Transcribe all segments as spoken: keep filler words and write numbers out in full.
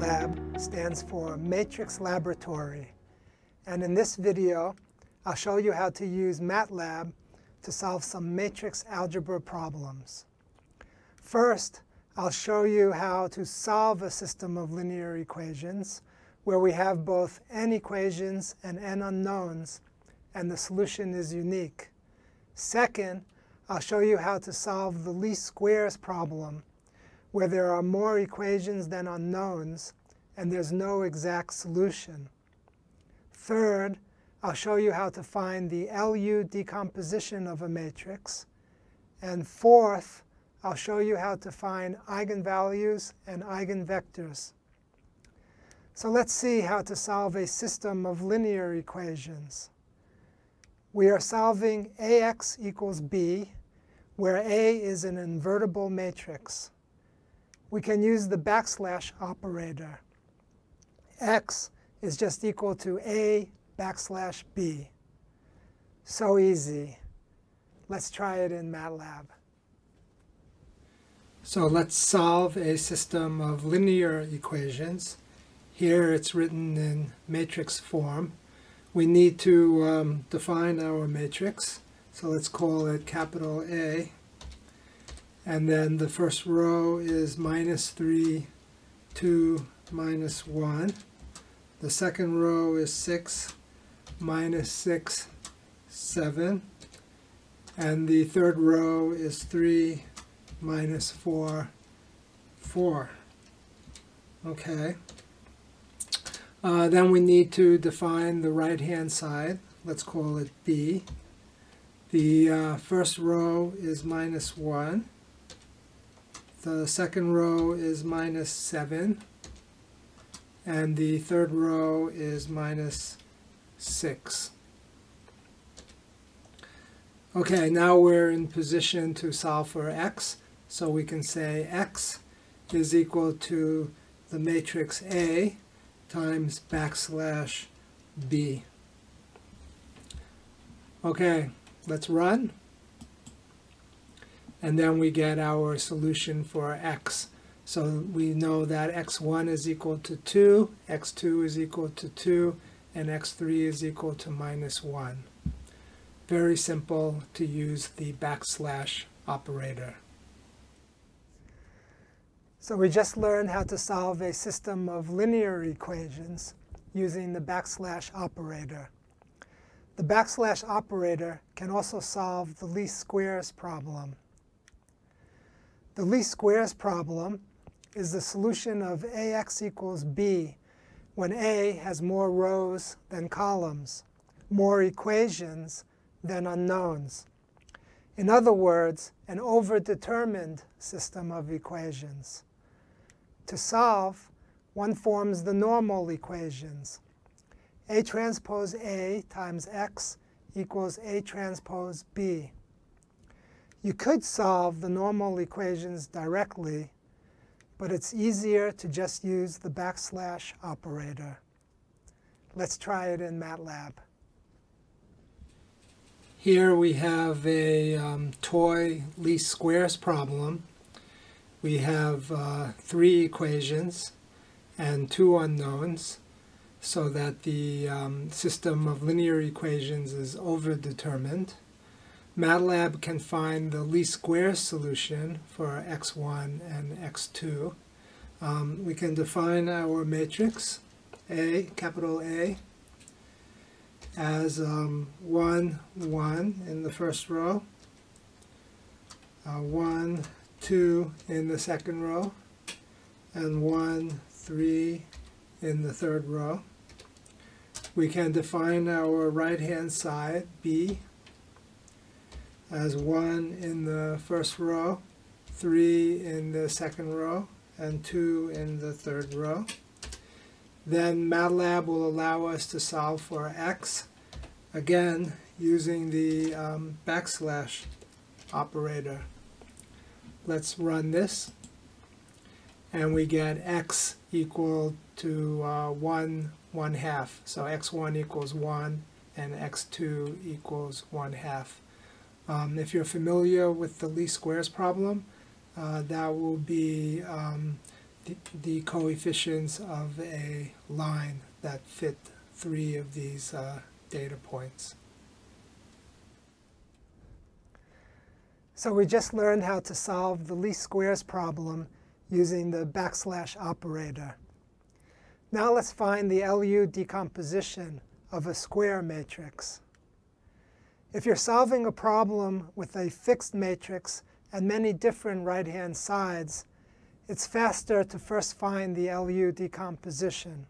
MATLAB stands for Matrix Laboratory, and in this video I'll show you how to use MATLAB to solve some matrix algebra problems. First, I'll show you how to solve a system of linear equations where we have both n equations and n unknowns, and the solution is unique. Second, I'll show you how to solve the least squares problem, where there are more equations than unknowns, and there's no exact solution. Third, I'll show you how to find the L U decomposition of a matrix. And fourth, I'll show you how to find eigenvalues and eigenvectors. So let's see how to solve a system of linear equations. We are solving ax equals b, where A is an invertible matrix. We can use the backslash operator. X is just equal to A backslash B. So easy. Let's try it in MATLAB. So let's solve a system of linear equations. Here it's written in matrix form. We need to um, define our matrix. So let's call it capital A. And then the first row is minus three, two, minus one. The second row is six, minus six, seven. And the third row is three, minus four, four. Okay. Uh, then we need to define the right-hand side. Let's call it B. The uh, first row is minus one. The second row is minus seven. And the third row is minus six. Okay, now we're in position to solve for x. So we can say x is equal to the matrix A times backslash B. Okay, let's run. And then we get our solution for x. So we know that x one is equal to two, x two is equal to two, and x three is equal to minus one. Very simple to use the backslash operator. So we just learned how to solve a system of linear equations using the backslash operator. The backslash operator can also solve the least squares problem. The least squares problem is the solution of ax equals b when A has more rows than columns, more equations than unknowns. In other words, an overdetermined system of equations. To solve, one forms the normal equations. A transpose A times x equals A transpose b. You could solve the normal equations directly, but it's easier to just use the backslash operator. Let's try it in MATLAB. Here we have a um, toy least squares problem. We have uh, three equations and two unknowns, so that the um, system of linear equations is overdetermined. MATLAB can find the least squares solution for x one and x two. Um, we can define our matrix, A, capital A, as um, one, one in the first row, uh, one, two in the second row, and one, three in the third row. We can define our right-hand side, B, as one in the first row, three in the second row, and two in the third row. Then MATLAB will allow us to solve for x, again using the um, backslash operator. Let's run this, and we get x equal to uh, one, one half. So x one equals one, and x two equals one half. Um, if you're familiar with the least squares problem, uh, that will be um, the, the coefficients of a line that fit three of these uh, data points. So we just learned how to solve the least squares problem using the backslash operator. Now let's find the L U decomposition of a square matrix. If you're solving a problem with a fixed matrix and many different right-hand sides, it's faster to first find the L U decomposition.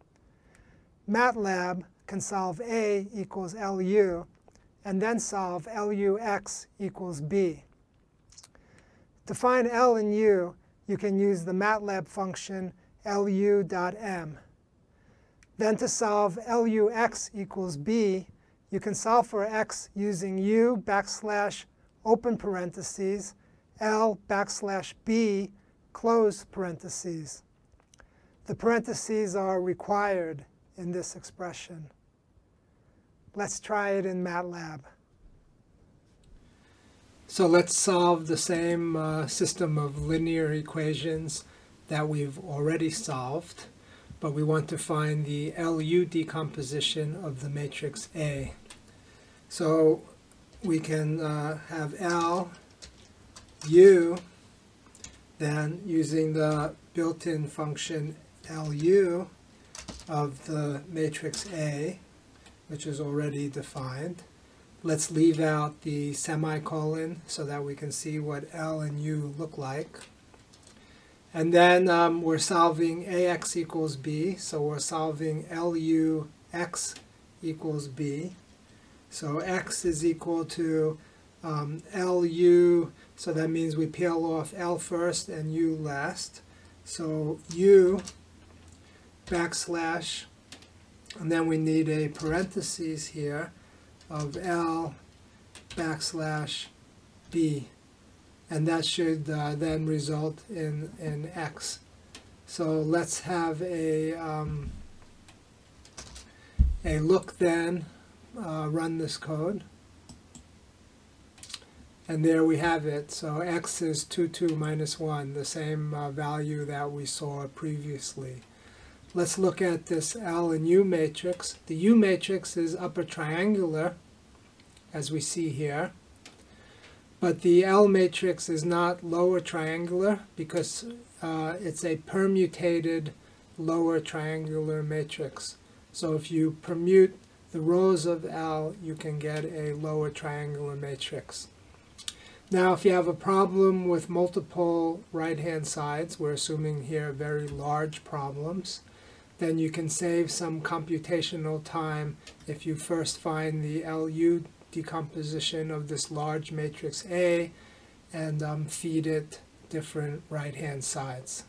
MATLAB can solve A equals L U and then solve L U x equals B. To find L and U, you can use the MATLAB function L U dot M. Then to solve L U x equals B, you can solve for x using U backslash open parentheses, L backslash B close parentheses. The parentheses are required in this expression. Let's try it in MATLAB. So let's solve the same uh, system of linear equations that we've already solved, but we want to find the L U decomposition of the matrix A. So we can uh, have L, U, then using the built-in function L U of the matrix A, which is already defined. Let's leave out the semicolon so that we can see what L and U look like. And then um, we're solving A x equals B, so we're solving L U x equals B. So x is equal to um, L U, so that means we peel off L first and U last. So U backslash, and then we need a parentheses here of L backslash B. And that should uh, then result in, in x. So let's have a, um, a look then, uh, run this code. And there we have it. So x is two, two minus one, the same uh, value that we saw previously. Let's look at this L and U matrix. The U matrix is upper triangular, as we see here. But the L matrix is not lower triangular because uh, it's a permutated lower triangular matrix. So if you permute the rows of L, you can get a lower triangular matrix. Now, if you have a problem with multiple right-hand sides, we're assuming here very large problems, then you can save some computational time if you first find the L U decomposition of this large matrix A and um, feed it different right-hand sides.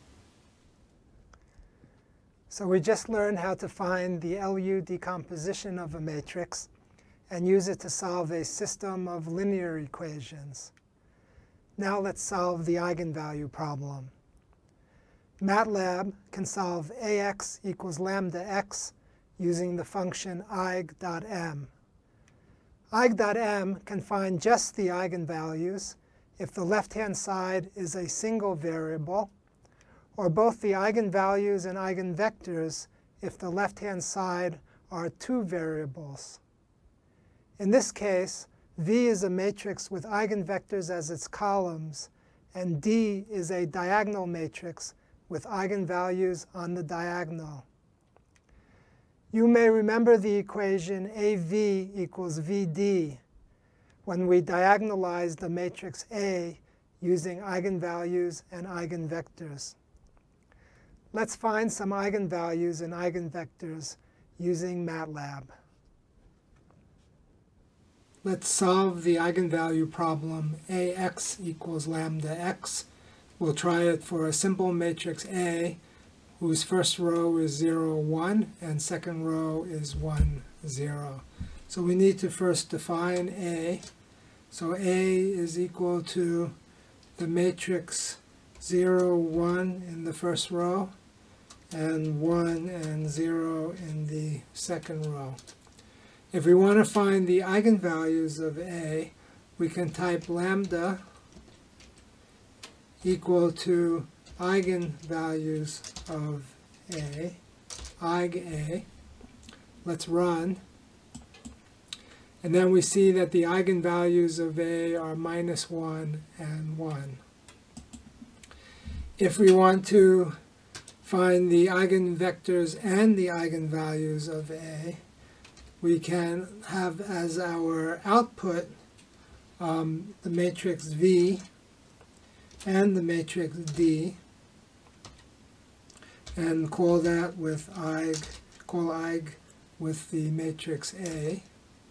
So we just learned how to find the L U decomposition of a matrix and use it to solve a system of linear equations. Now let's solve the eigenvalue problem. MATLAB can solve A x equals lambda x using the function eig.m. Eig.m can find just the eigenvalues if the left-hand side is a single variable, or both the eigenvalues and eigenvectors if the left-hand side are two variables. In this case, V is a matrix with eigenvectors as its columns, and D is a diagonal matrix with eigenvalues on the diagonal. You may remember the equation A V equals V D when we diagonalized the matrix A using eigenvalues and eigenvectors. Let's find some eigenvalues and eigenvectors using MATLAB. Let's solve the eigenvalue problem A x equals lambda x. We'll try it for a simple matrix A whose first row is zero, one, and second row is one, zero. So we need to first define A. So A is equal to the matrix zero, one in the first row, and one and zero in the second row. If we want to find the eigenvalues of A, we can type lambda equal to eigenvalues of A, eig-A. Let's run. And then we see that the eigenvalues of A are minus one and one. If we want to find the eigenvectors and the eigenvalues of A, we can have as our output um, the matrix V and the matrix D, and call that with eig, call eig with the matrix A.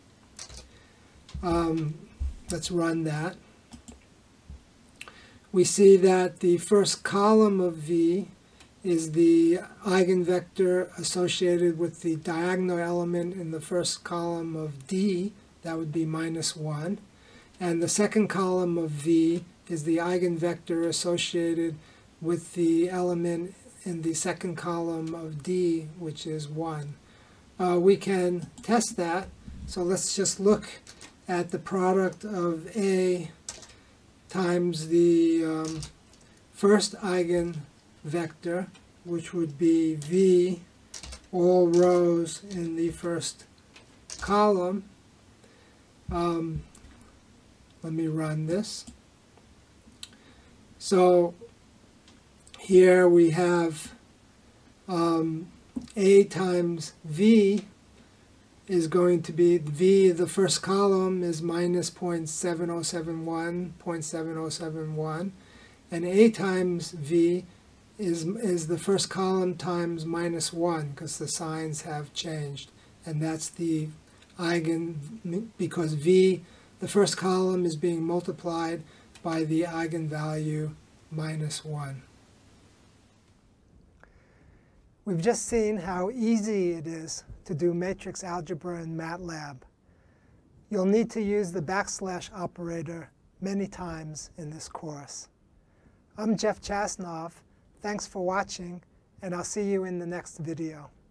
Um, let's run that. We see that the first column of V is the eigenvector associated with the diagonal element in the first column of D, that would be minus one. And the second column of V is the eigenvector associated with the element in the second column of D, which is one. Uh, we can test that, so let's just look at the product of A times the um, first eigenvector, which would be V, all rows in the first column. Um, let me run this. So here we have um, A times V is going to be V, the first column is minus zero point seven zero seven one, zero point seven zero seven one, and A times V is, is the first column times minus one, because the signs have changed, and that's the eigen, because V, the first column, is being multiplied by the eigenvalue minus one. We've just seen how easy it is to do matrix algebra in MATLAB. You'll need to use the backslash operator many times in this course. I'm Jeff Chasnov. Thanks for watching, and I'll see you in the next video.